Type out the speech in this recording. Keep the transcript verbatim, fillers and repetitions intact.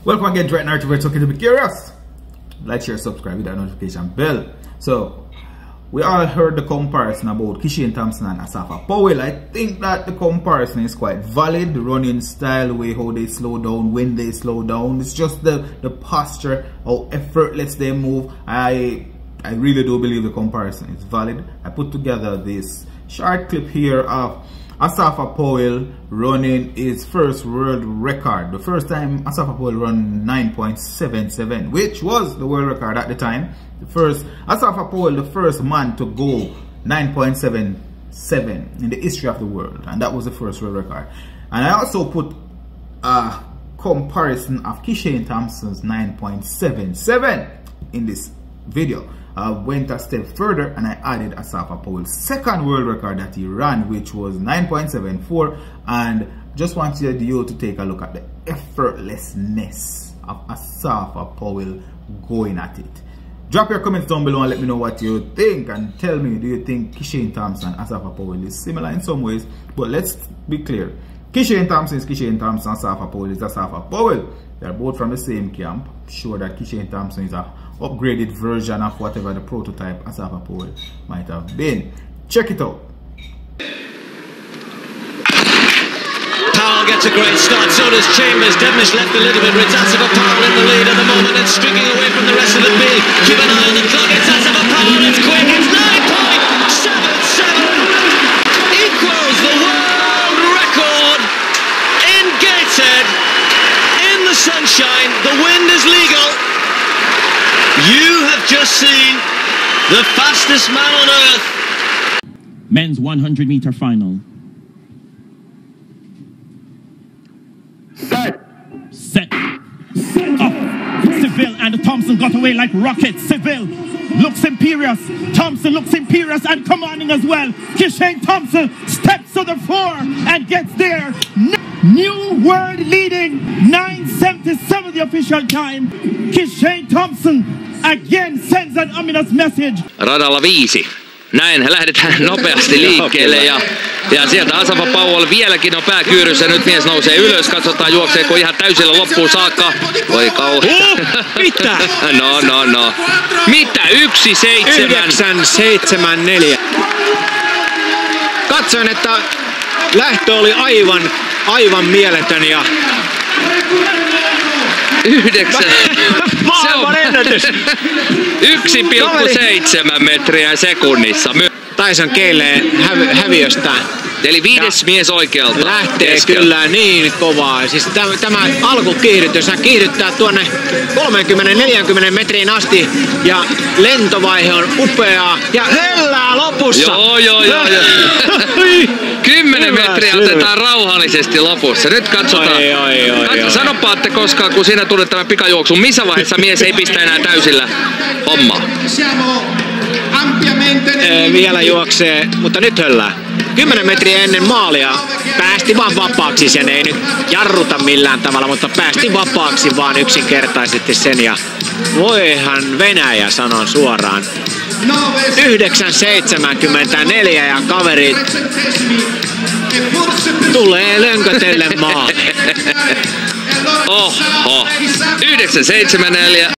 Welcome again to Right Narrative. We're talking to be curious. Like, share, subscribe with that notification bell. So, we all heard the comparison about Kishane Thompson and Asafa Powell. I think that the comparison is quite valid. The running style, way how they slow down, when they slow down. It's just the, the posture, how effortless they move. I I really do believe the comparison is valid. I put together this short clip here of Asafa Powell running his first world record. The first time Asafa Powell run nine point seven seven, which was the world record at the time. The first Asafa Powell, the first man to go nine point seven seven in the history of the world, and that was the first world record. And I also put a comparison of Kishane Thompson's nine point seven seven in this video. I went a step further and I added Asafa Powell's second world record that he ran, which was nine point seven four, and just want you to take a look at the effortlessness of Asafa Powell going at it. Drop your comments down below and let me know what you think, and tell me, do you think Kishane Thompson and Asafa Powell is similar in some ways? But let's be clear, Kishane Thompson is Kishane Thompson, Asafa Powell is Asafa Powell. They are both from the same camp. Sure that Kishane Thompson is a upgraded version of whatever the prototype Asafa Powell might have been. Check it out. Powell gets a great start, so does Chambers. Devnish left a little bit, but it's Asafa Powell in the lead at the moment. It's streaking away from the rest of the field. Keep an eye on the clock. It's Asafa Powell. It's quick. It's nine point seven seven. Equals the world record in Gateshead. In the sunshine. The wind is legal. You have just seen the fastest man on earth. Men's one hundred meter final. Set. Set. Set. Up. Seville and Thompson got away like rockets. Seville looks imperious. Thompson looks imperious and commanding as well. Kishane Thompson steps to the fore and gets there. New world leading. nine seventy-seven the official time. Kishane Thompson again sends an ominous message. Radalla viisi. Näin lähdetään nopeasti liikkeelle ja, ja sieltä Asafa Powell vieläkin on pääkyyryssä. Nyt mies nousee ylös. Katsotaan juokseeko ihan täysillä loppuun saakka. Voi kauheeta. Oh, mitä? no no no. Mitä? Yksi seitsemän. Yhdeksän seitsemän neljä. Katsoin, että lähtö oli aivan, aivan mieletön ja Yhdeksän. Maailman ennätys. yksi pilkku seitsemän metriä sekunnissa. Tyson Keilee hävi häviöstään. Eli viides ja mies oikealta. Lähtee keskellä. Kyllä niin kovaa. Siis tämä, tämä alkukiihdytys, hän kiihdyttää tuonne kolmekymmentä neljäkymmentä metriin asti. Ja lentovaihe on upeaa. Ja höllää lopussa. Joo, joo, joo. joo. Kymmenen metriä otetaan rauhallisesti lopussa. Nyt katsotaan. Oi, oi, oi, Katso, oi. Sanoppa, että koskaan kun sinä tulet tämän pikajuoksun, missä vaiheessa mies ei pistä enää täysillä hommaa? Ee, vielä juoksee, mutta nyt höllää. Kymmenen metriä ennen maalia päästi vaan vapaaksi, sen ei nyt jarruta millään tavalla, mutta päästi vapaaksi vaan yksinkertaisesti sen ja voihan Venäjä sanon suoraan. yhdeksän seitsemänkymmentäneljä ja kaveri tulee lönkötelle maalle. Oho, yhdeksän seitsemän neljä.